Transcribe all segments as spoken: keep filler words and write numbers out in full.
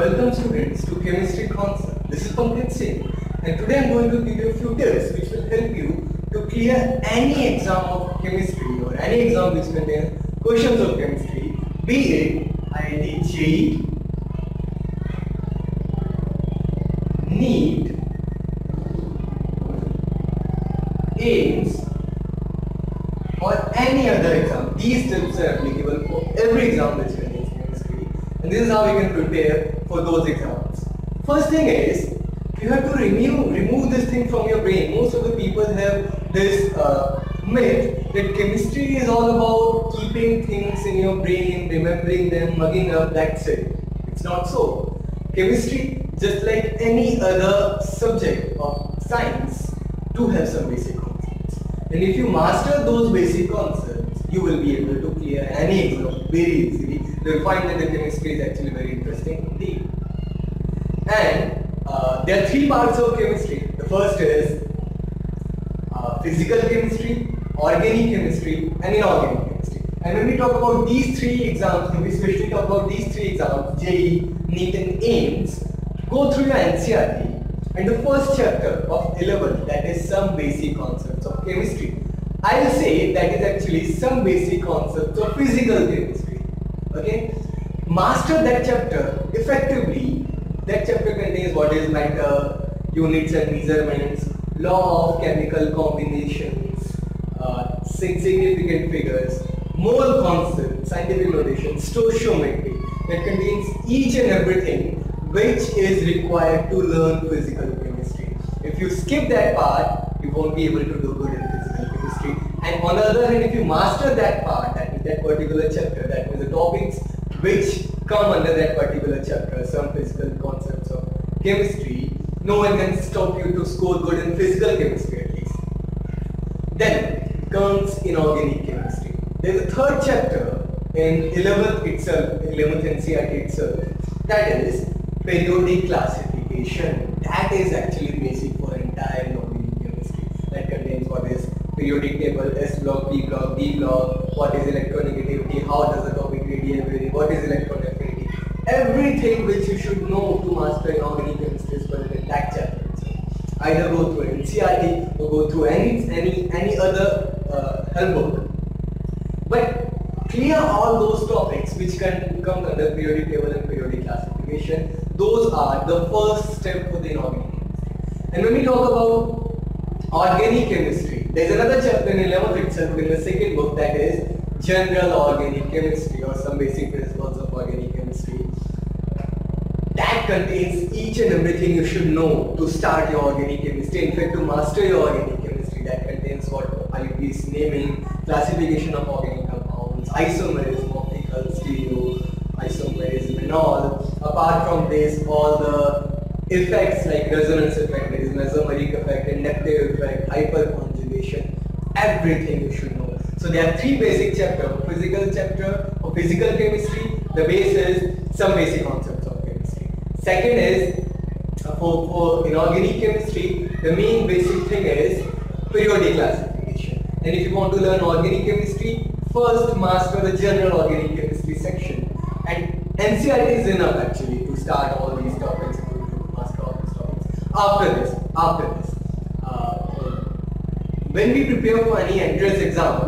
Welcome students to Chemistry Concept. This is Pankaj Singh, and today I am going to give you a few tips which will help you to clear any exam of chemistry or any exam which contains questions of chemistry, be it I I T J E E, NEET, AIIMS, or any other exam. These tips are applicable for every exam which contains chemistry, and this is how you can prepare for those exams. First thing is, you have to remove remove this thing from your brain. Most of the people have this uh, myth that chemistry is all about keeping things in your brain, remembering them, mugging up, that's it. It's not so. Chemistry, just like any other subject of science, do have some basic concepts. And if you master those basic concepts, you will be able to clear any exam very easily. You will find that the chemistry is actually very interesting indeed. And uh, there are three parts of chemistry. The first is uh, physical chemistry, organic chemistry, and inorganic chemistry. And when we talk about these three exams, when we especially talk about these three exams, J E E, NEET and AIIMS, go through your N C R T. And the first chapter of eleventh, that is some basic concepts of chemistry. I will say that is actually some basic concepts of physical chemistry. Okay? Master that chapter effectively. That chapter contains what is matter, units and measurements, law of chemical combinations, uh, significant figures, mole concept, scientific notation, stoichiometry, that contains each and everything which is required to learn physical chemistry. If you skip that part, you won't be able to do good in physical chemistry. And on the other hand, if you master that part, that means that particular chapter, that means the topics which come under that particular chapter, some physical concepts of chemistry, no one can stop you to score good in physical chemistry at least. Then comes inorganic chemistry. There is a third chapter in eleventh itself, eleventh N C R T itself, that is periodic classification. That is actually basic for entire inorganic chemistry. That contains what is periodic table, S block, P block, D block, what is electronegativity, how does the atomic radius vary, what is electron affinity. Everything which you should know to master inorganic chemistry is present in that chapter itself. Either go through N C R T or go through any any any other uh, help book. But clear all those topics which can come under periodic table and periodic classification. Those are the first step for the inorganic chemistry. And when we talk about organic chemistry, there is another chapter in eleventh itself in the second book, that is general organic chemistry or some basic principles of organic chemistry. That contains each and everything you should know to start your organic chemistry. In fact, to master your organic chemistry, that contains what I will be naming classification of organic compounds, isomerism, optical, stereo, isomerism and all. Apart from this, all the effects like resonance effect, there is mesomeric effect, inductive effect, hyperconjugation, everything you should know. So there are three basic chapters. Physical chapter of physical chemistry, the base is some basic concepts of chemistry. Second is uh, for, for inorganic chemistry, the main basic thing is periodic classification. And if you want to learn organic chemistry, first master the general organic chemistry section. And N C R T is enough actually to start all these topics, to master all these topics. After this, after this, uh, when we prepare for any entrance exam,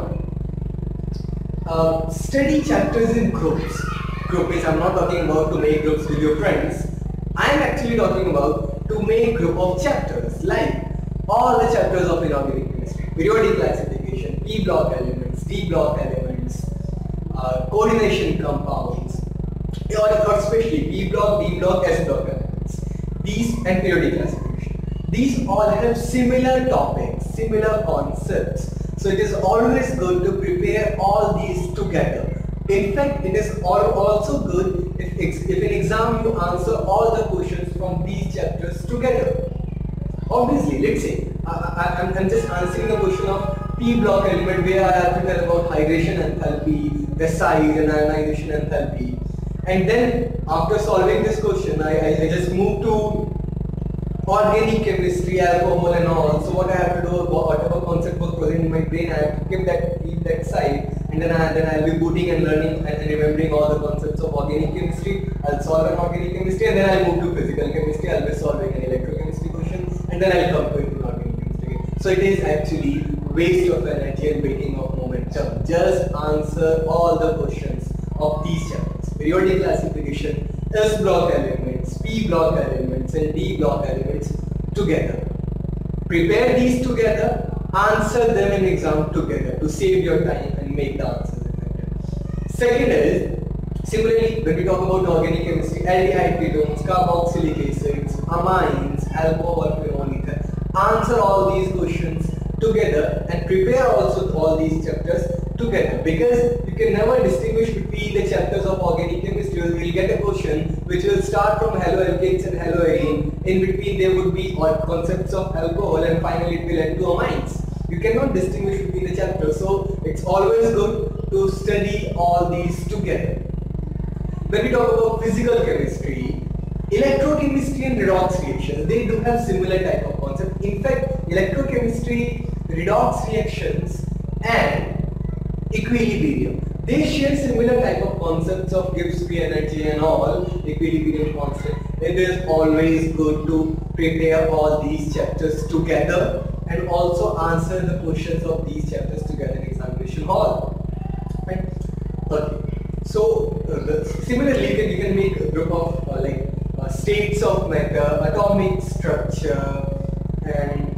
uh, study chapters in groups. Group means I'm not talking about to make groups with your friends. I am actually talking about to make group of chapters, like all the chapters of inorganic chemistry, periodic classification, P block elements, D block elements, uh, coordination compounds, or, or especially P block, D block, S block elements. These and periodic classification. These all have similar topics, similar concepts. So it is always good to prepare all these together. In fact, it is also good if, if in exam you answer all the questions from these chapters together. Obviously, let's say I, I, I'm, I'm just answering the question of P block element where I have to tell about hydration enthalpy, the size and ionization enthalpy. And then after solving this question, I, I, I just move to organic chemistry, alcohol and all. So what I have to do, whatever concept was present in my brain, I have to keep that, keep that side. And then I then I'll be putting and learning and remembering all the concepts of organic chemistry. I'll solve an organic chemistry. chemistry, and then I'll move to physical chemistry. I'll be solving an electrochemistry question, and then I'll come to inorganic chemistry. So it is actually waste of energy and breaking of momentum. Just answer all the questions of these chapters. Periodic classification, S block elements, P block elements, and D block elements together. Prepare these together, answer them in exam together to save your time and make the answers effective. Second is, similarly, when we talk about organic chemistry, aldehyde ketones, carboxylic acids, amines, alcohol, phenol, ether, answer all these questions together and prepare also all these chapters together, because you can never distinguish between the chapters of organic chemistry. You will get a question which will start from haloalkanes and haloarine. In between there would be concepts of alcohol, and finally it will end to amines. You cannot distinguish between the chapters, so it's always good to study all these together. When we talk about physical chemistry, electrochemistry and redox reactions, they do have similar type of concept. In fact, electrochemistry, redox reactions and equilibrium, they share similar type of concepts of Gibbs free energy and all, equilibrium constant. It is always good to prepare all these chapters together and also answer the questions of these chapters together in examination hall. Right? Okay. So uh, the, similarly, you can, you can make a group of uh, like uh, states of matter, atomic structure, and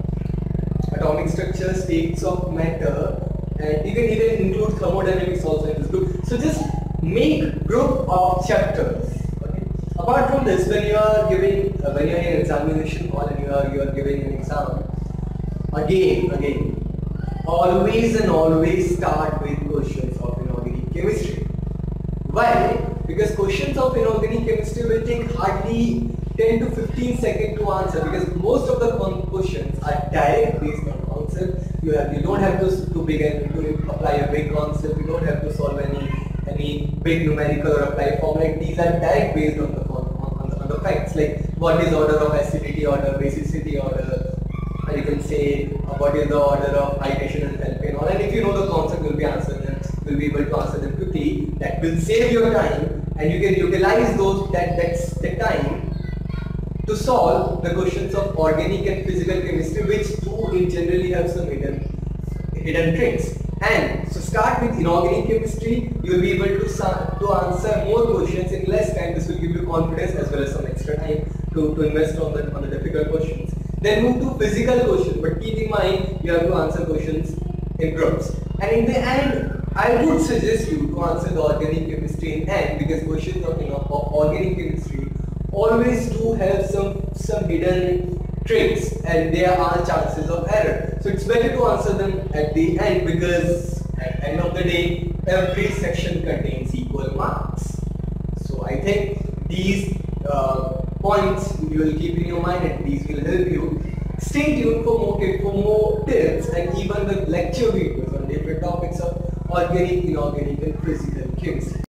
atomic structure, states of matter, and you can even include thermodynamics also in this group. So just make group of chapters. Okay. Apart from this, when you are giving, uh, when you are in an examination hall and you are you are giving an exam, again, again, always and always start with questions of inorganic chemistry. Why? Because questions of inorganic chemistry will take hardly ten to fifteen seconds to answer, because most of the questions are direct based on concept. You have you don't have to to begin to apply a big concept. You don't have to solve any any big numerical or apply formula. These are direct based on the on the, on the facts, like what is order of acidity, order, basicity, order. Or you can say uh, what is the order of hydration and alkane, all. And if you know the concept, you will be answering them. You will be able to answer them quickly. That will save your time, and you can utilize those that that's the time to solve the questions of organic and physical chemistry, which do in generally have some hidden hidden tricks. And so start with inorganic chemistry. You will be able to to answer more questions in less time. This will give you confidence as well as some extra time to, to invest on the on the difficult questions. Then move to physical questions, but keep in mind you have to answer questions in groups. And in the end, I would suggest you to answer the organic chemistry in end, because questions of, you know, of organic chemistry always do have some some hidden tricks, and there are chances of error. So it's better to answer them at the end, because at the end of the day, every section contains equal marks. So I think these uh, points you will keep in your mind, and these will help you. Stay tuned for more tips, for more tips and even the lecture videos on different topics of organic, inorganic, and physical chemistry.